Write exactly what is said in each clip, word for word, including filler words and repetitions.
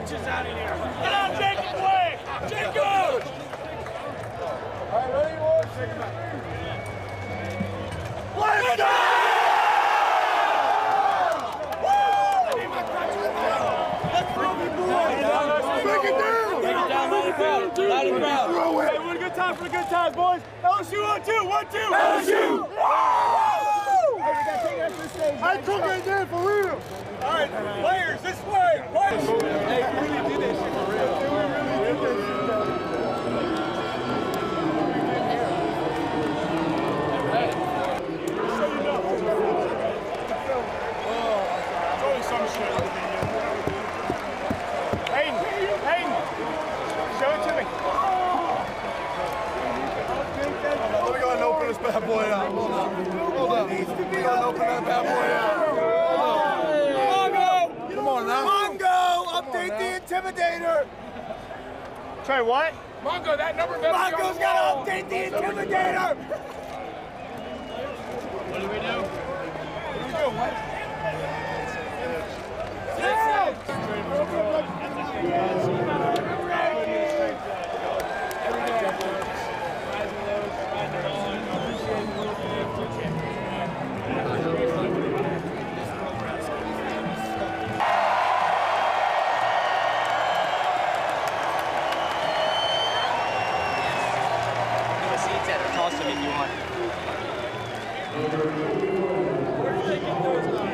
coaches out of here. Get on Jacob's way. Jacob! All right, ready, boys? Let's go! Break it down! Break it down, let it crowd. Let it crowd. Hey, what a good time for the good times, boys. L S U on two, one, two. L S U! I took it there for real. All right, players, this way. Players. Hey, we really did that shit for real. We really did that shit. It's only some shit. Hayden, Hayden, show it to me. Let me go ahead and open this bad boy out. Hold up. Hold up. Needs to be go and open that bad boy out. Mongo! Come on now. Mongo! Update the Intimidator! Try what? Mongo, that number better Mongo's got to update the Intimidator! What do we do? What do we do? What? Toss them if you want. Where are they getting those on?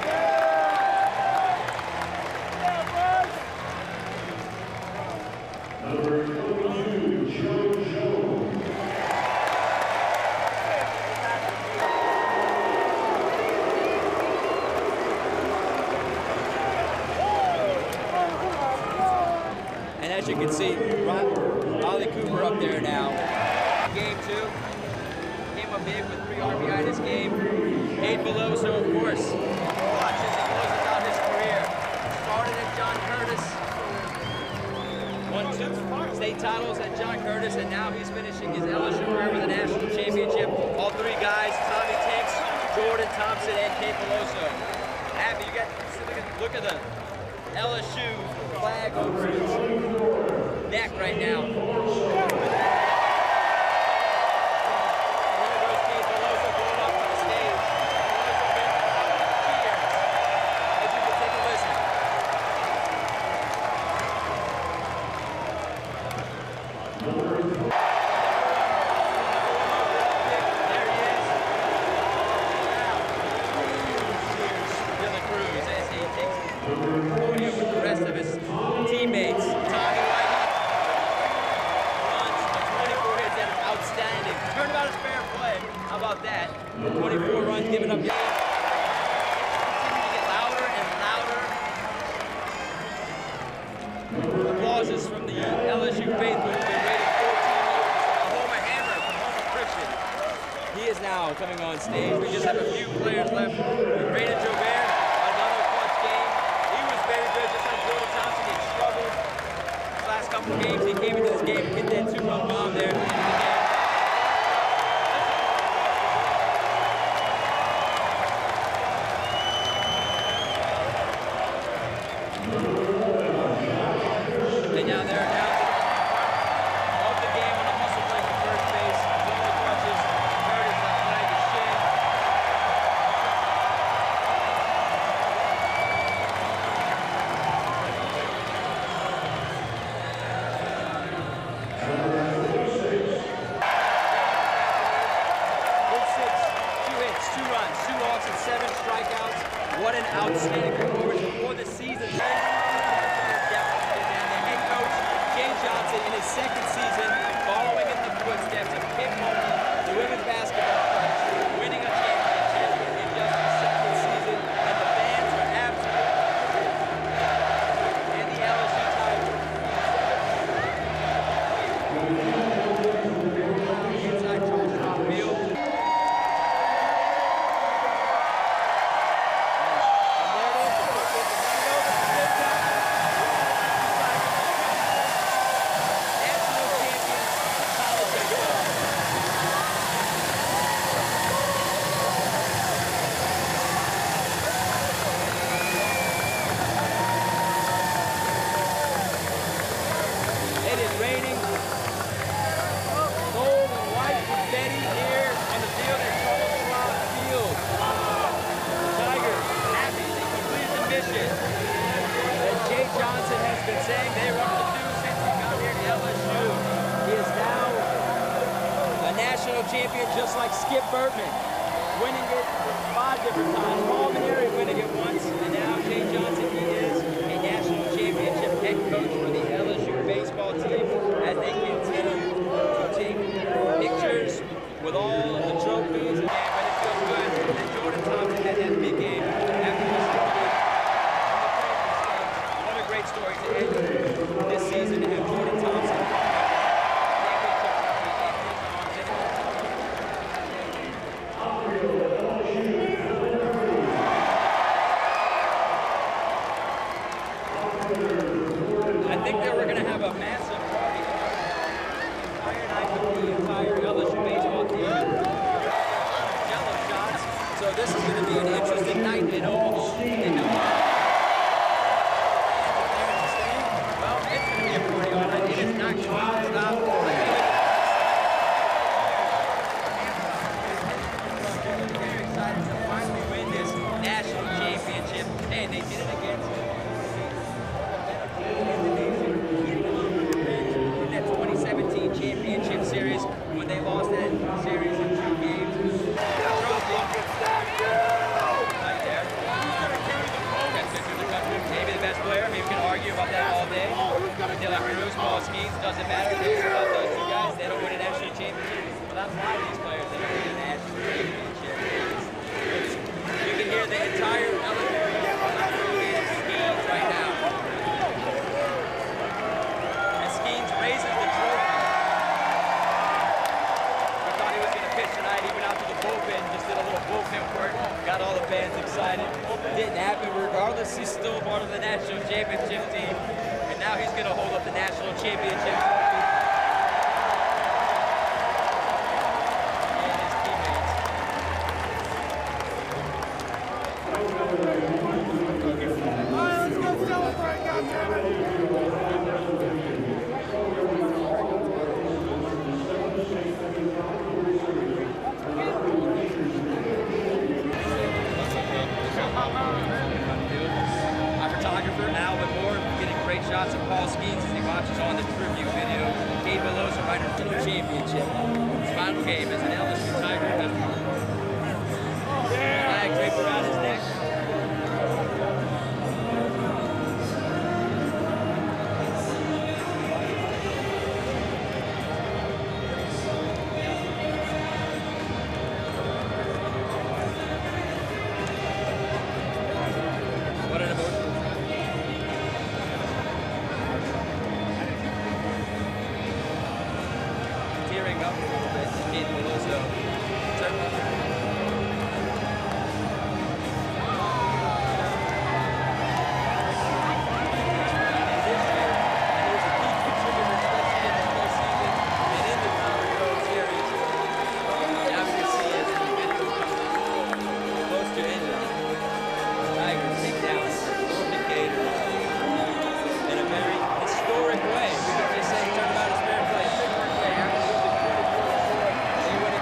And as you can see, Ollie Cooper up there now. Game two. Came up big with three R B I this game. Eight below, so of course, watch as he closes out his career. Started at John Curtis. Won two state titles at John Curtis, and now he's finishing his L S U career with a national championship. All three guys, Tommy Tinks, Jordan Thompson, and Kate Peloso. Happy, you got, look at, look at the L S U flag over his neck right now. With the rest of his teammates. Tommy White runs with twenty-four hits and outstanding. Turnabout is fair play. How about that? twenty-four runs giving up. Continue to get louder and louder. Applauses from the L S U faithful who've been waiting fourteen years. A Homer Hammer from Homer Christian. He is now coming on stage. We just have a few players left. Brandon Jobert. Very good, just like Jordan Thompson. He struggled his last couple of games. He came into this game and hit that two-run bomb there. And now they're down to of the game on a hustle play for first base. Doing the crutches. Curtis left side to shin. Seven strikeouts. What an outstanding performance before the season. The head coach champion just like Skip Bertman, winning it five different times. Paul Maneri winning it once, and now Jay Johnson, he is a national championship head coach for the L S U baseball team as they continue to take pictures with all of the trophies. Yeah, but it feels good that Jordan Thompson had that big game after this game. What a great story to end this season to have Jordan Thompson. I think that we're going to have a massive party entire night with the entire L S U baseball team. Jello shots. So this is going to be an interesting night in Omaha. In Omaha. Well, it's going to be a party all night. It is not going to stop. Very excited to finally win this national championship, and they did it against in that twenty seventeen championship series when they lost that series in two games. Right there. Maybe the best player. Maybe we can argue about that all day. Dylan Cruz, Paul Skeens, doesn't matter. About those two guys, they don't win a national championship. Well, that's why these players, they don't win a national championship. You can hear the entire elevator Skeens right now. Raises the trophy. We thought he was going to pitch tonight. He went out to the bullpen, just did a little bullpen work, got all the fans excited. Didn't happen. Regardless, he's still part of the national championship team, and now he's going to hold up the national championship trophy. And his teammates. All right, let's go celebrate, goddammit! Our photographer, Alvin Moore, getting great shots of Paul Skeens as he watches on the tribute video. Gabe Velosa, right into the championship. His final game as an L S U Tiger. Flag draped around his neck. What an emotion. Tearing up a little bit, Gabe Velosa. Historic way. We could just say turn about his fair play. Historic way. After losing twenty-four to four, they win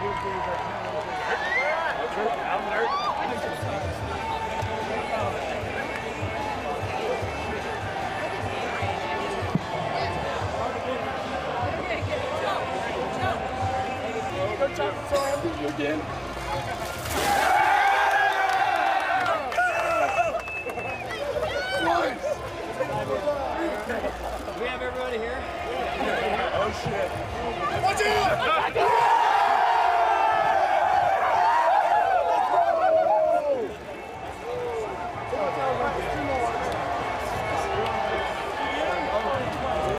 Again. We have everybody here? Oh shit. Watch out!